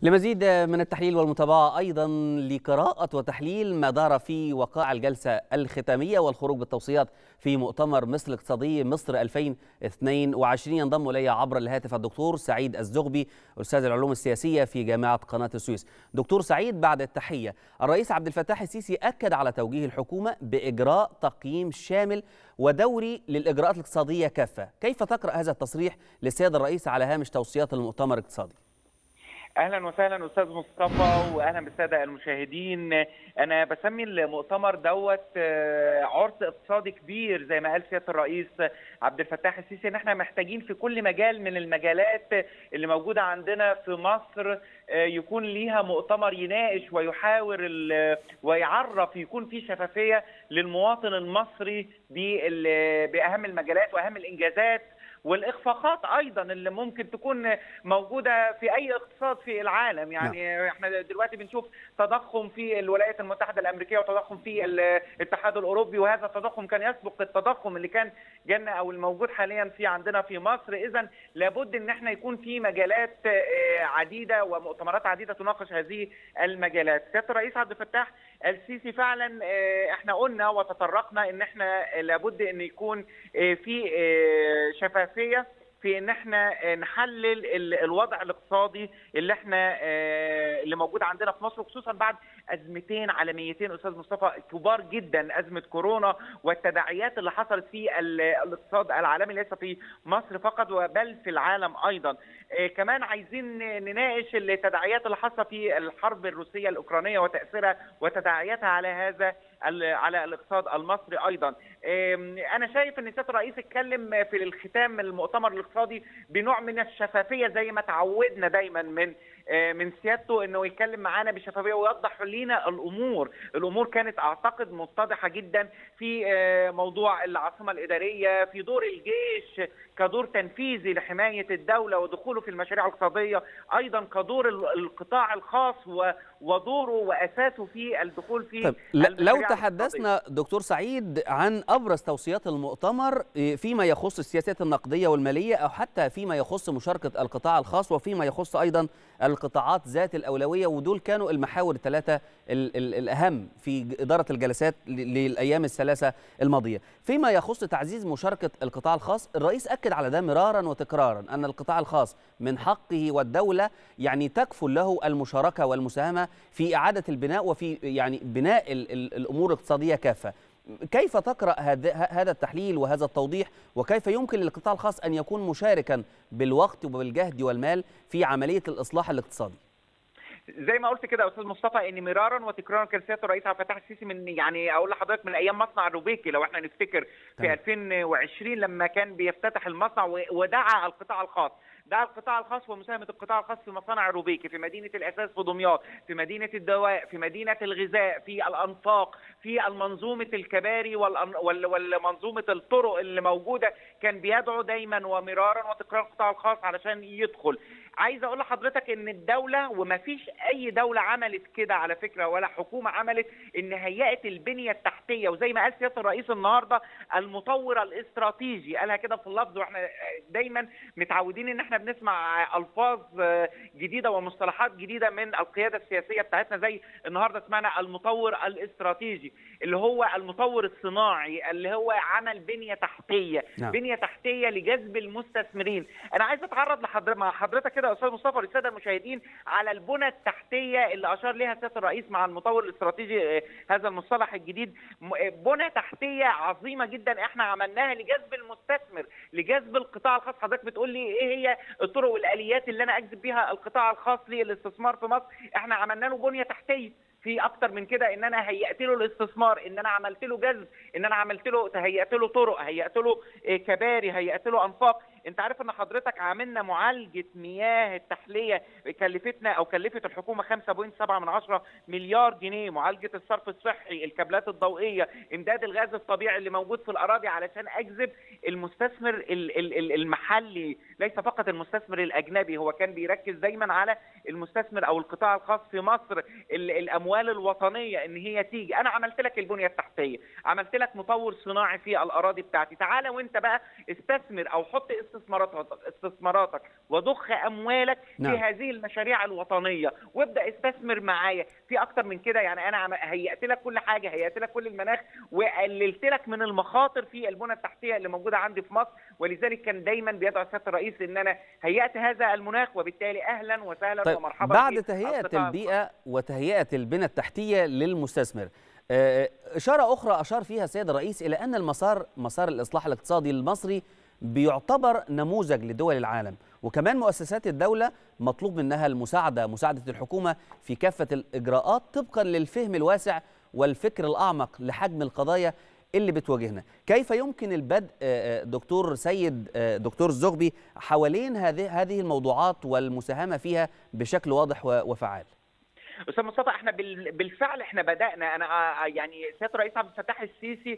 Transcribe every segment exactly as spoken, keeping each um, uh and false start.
لمزيد من التحليل والمتابعة أيضا لقراءة وتحليل ما دار في وقائع الجلسة الختامية والخروج بالتوصيات في مؤتمر مصر الاقتصادي مصر ألفين واثنين وعشرين، ينضم إلي عبر الهاتف الدكتور سعيد الزغبي أستاذ العلوم السياسية في جامعة قناة السويس. دكتور سعيد، بعد التحية، الرئيس عبد الفتاح السيسي أكد على توجيه الحكومة بإجراء تقييم شامل ودوري للإجراءات الاقتصادية كافة. كيف تقرأ هذا التصريح للسيد الرئيس على هامش توصيات المؤتمر الاقتصادي؟ اهلا وسهلا استاذ مصطفى، واهلا بالساده المشاهدين. انا بسمي المؤتمر دوت عرس اقتصادي كبير زي ما قال سياده الرئيس عبد الفتاح السيسي، ان احنا محتاجين في كل مجال من المجالات اللي موجوده عندنا في مصر يكون ليها مؤتمر يناقش ويحاور ويعرف، يكون في شفافيه للمواطن المصري باهم المجالات واهم الانجازات والاخفاقات ايضا اللي ممكن تكون موجوده في اي اقتصاد في العالم. يعني نعم. احنا دلوقتي بنشوف تضخم في الولايات المتحده الامريكيه وتضخم في الاتحاد الاوروبي، وهذا التضخم كان يسبق التضخم اللي كان جانا او الموجود حاليا في عندنا في مصر. اذا لابد ان احنا يكون في مجالات عديده ومؤتمرات عديده تناقش هذه المجالات. سياده الرئيس عبد الفتاح السيسي فعلا احنا قلنا وتطرقنا ان احنا لابد ان يكون في شفافيه في ان احنا نحلل الوضع الاقتصادي اللي احنا اللي موجود عندنا في مصر، خصوصا بعد ازمتين عالميتين استاذ مصطفى كبار جدا، ازمه كورونا والتداعيات اللي حصلت في الاقتصاد العالمي ليس في مصر فقط بل في العالم ايضا. كمان عايزين نناقش التداعيات اللي حصلت في الحرب الروسيه الاوكرانيه وتاثيرها وتداعياتها على هذا على الاقتصاد المصري ايضا. انا شايف ان سياده الرئيس اتكلم في الختام المؤتمر الاقتصادي بنوع من الشفافيه زي ما تعودنا دايما من من سيادته، انه يتكلم معانا بشفافيه ويوضح لنا الامور. الامور كانت اعتقد متضحه جدا في موضوع العاصمه الاداريه، في دور الجيش كدور تنفيذي لحمايه الدوله ودخوله في المشاريع الاقتصاديه، ايضا كدور القطاع الخاص ودوره واساسه في الدخول في طيب لو تحدثنا دكتور سعيد عن ابرز توصيات المؤتمر فيما يخص السياسات النقديه والماليه، او حتى فيما يخص مشاركه القطاع الخاص، وفيما يخص ايضا القطاعات ذات الاولويه، ودول كانوا المحاور الثلاثه الاهم في اداره الجلسات للايام الثلاثه الماضيه. فيما يخص تعزيز مشاركه القطاع الخاص، الرئيس اكد على ده مرارا وتكرارا ان القطاع الخاص من حقه والدوله يعني تكفل له المشاركه والمساهمه في اعاده البناء وفي يعني بناء الامور الاقتصاديه كافه. كيف تقرأ هذا التحليل وهذا التوضيح، وكيف يمكن للقطاع الخاص أن يكون مشاركا بالوقت وبالجهد والمال في عملية الإصلاح الاقتصادي؟ زي ما قلت كده يا استاذ مصطفى، ان مرارا وتكرارا كان سياده الرئيس عبد الفتاح السيسي من يعني اقول لحضرتك من ايام مصنع الروبيكي، لو احنا نفتكر في ألفين وعشرين لما كان بيفتتح المصنع ودعا القطاع الخاص، دعا القطاع الخاص ومساهمه القطاع الخاص في مصانع الروبيكي، في مدينه الاساس في دمياط، في مدينه الدواء، في مدينه الغذاء، في الانفاق، في المنظومه الكباري والمنظومه الطرق اللي موجوده، كان بيدعو دايما ومرارا وتكرارا القطاع الخاص علشان يدخل. عايز اقول لحضرتك ان الدوله، ومفيش اي دوله عملت كده على فكره ولا حكومه عملت، ان هيئت البنيه التحتيه، وزي ما قال سياده الرئيس النهارده المطور الاستراتيجي، قالها كده في اللفظ، واحنا دايما متعودين ان احنا بنسمع الفاظ جديده ومصطلحات جديده من القياده السياسيه بتاعتنا، زي النهارده سمعنا المطور الاستراتيجي اللي هو المطور الصناعي اللي هو عمل بنيه تحتيه، نعم. بنيه تحتيه لجذب المستثمرين. انا عايز اتعرض لحضرتك مع حضرتك كده يا استاذ مصطفى للساده المشاهدين على البنى التحتيه اللي اشار لها سياده الرئيس مع المطور الاستراتيجي، هذا المصطلح الجديد. بنى تحتيه عظيمه جدا احنا عملناها لجذب المستثمر، لجذب القطاع الخاص. حضرتك بتقول لي ايه هي الطرق والاليات اللي انا اجذب بيها القطاع الخاص للاستثمار في مصر؟ احنا عملنا له بنيه تحتيه، في اكتر من كده، ان انا هيأت له الاستثمار، ان انا عملت له جذب، ان انا عملت له هيأت له طرق، هيأت له كباري، هيأت له انفاق. انت عارف ان حضرتك عملنا معالجه مياه التحليه كلفتنا او كلفت الحكومه خمسة فاصلة سبعة مليار جنيه، معالجه الصرف الصحي، الكابلات الضوئيه، امداد الغاز الطبيعي اللي موجود في الاراضي علشان اجذب المستثمر المحلي، ليس فقط المستثمر الاجنبي. هو كان بيركز دايما على المستثمر او القطاع الخاص في مصر، الاموال الوطنيه ان هي تيجي. انا عملت لك البنيه التحتيه، عملت لك مطور صناعي في الاراضي بتاعتي، تعالى وانت بقى استثمر او حط استثماراتك استثماراتك وضخ اموالك نعم. في هذه المشاريع الوطنيه، وابدا استثمر معايا في اكتر من كده. يعني انا هيئت لك كل حاجه، هيئت لك كل المناخ، وقللت لك من المخاطر في البنى التحتيه اللي موجوده عندي في مصر، ولذلك كان دايما بيدعو سياده الرئيس ان انا هيئت هذا المناخ، وبالتالي اهلا وسهلا طيب ومرحبا. بعد تهيئه البيئه وتهيئه البنى التحتيه للمستثمر، اشاره اخرى اشار فيها السيد الرئيس الى ان المسار مسار الاصلاح الاقتصادي المصري بيعتبر نموذج لدول العالم، وكمان مؤسسات الدولة مطلوب منها المساعدة، مساعدة الحكومة في كافة الإجراءات طبقا للفهم الواسع والفكر الأعمق لحجم القضايا اللي بتواجهنا. كيف يمكن البدء دكتور سيد دكتور الزغبي حوالين هذه هذه الموضوعات والمساهمة فيها بشكل واضح وفعال؟ استاذ مصطفى، احنا بالفعل احنا بدانا. انا يعني سياده الرئيس عبد الفتاح السيسي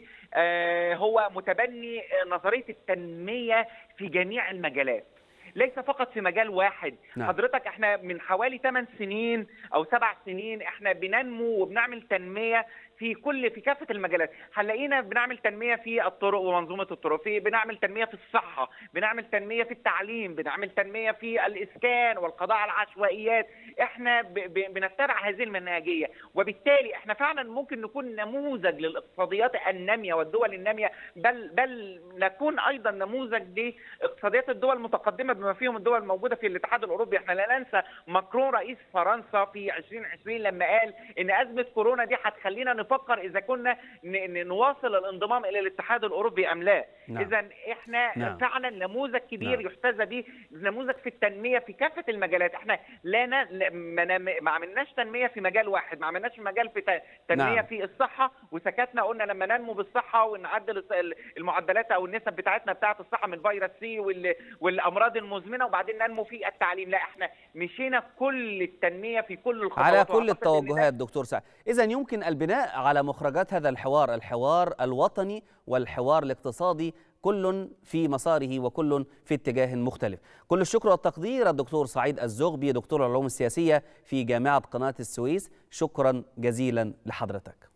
هو متبني نظريه التنميه في جميع المجالات، ليس فقط في مجال واحد. نعم. حضرتك احنا من حوالي ثمان سنين او سبع سنين احنا بننمو وبنعمل تنميه في كل في كافه المجالات. هنلاقينا بنعمل تنميه في الطرق ومنظومه الطرق، في بنعمل تنميه في الصحه، بنعمل تنميه في التعليم، بنعمل تنميه في الاسكان والقضاء على العشوائيات. احنا بنتبع هذه المنهجيه، وبالتالي احنا فعلا ممكن نكون نموذج للاقتصاديات الناميه والدول الناميه، بل بل نكون ايضا نموذج لاقتصاديات الدول المتقدمه بما فيهم الدول الموجوده في الاتحاد الاوروبي. احنا لا ننسى ماكرون رئيس فرنسا في ألفين وعشرين لما قال ان ازمه كورونا دي هتخلينا نفكر اذا كنا نواصل الانضمام الى الاتحاد الاوروبي ام لا. نعم. اذا احنا نعم. فعلا نموذج كبير نعم. يحتذى به، نموذج في التنميه في كافه المجالات. احنا لا ن... ما عملناش تنميه في مجال واحد، ما عملناش في مجال في تنميه نعم. في الصحه وسكتنا، قلنا لما ننمو بالصحه ونعدل المعدلات او النسب بتاعتنا بتاعه الصحه من فيروس سي وال... والامراض المزمنه وبعدين ننمو في التعليم. لا، احنا مشينا كل التنميه في كل الخطوات على كل التوجهات. دكتور سعد، اذا يمكن البناء على مخرجات هذا الحوار، الحوار الوطني والحوار الاقتصادي، كل في مساره وكل في اتجاه مختلف. كل الشكر والتقدير الدكتور سعيد الزغبي، دكتور العلوم السياسية في جامعة قناة السويس، شكرا جزيلا لحضرتك.